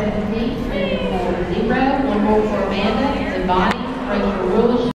17, 3 for 0. One more for Amanda. Then Bonnie, Rachel Rulli,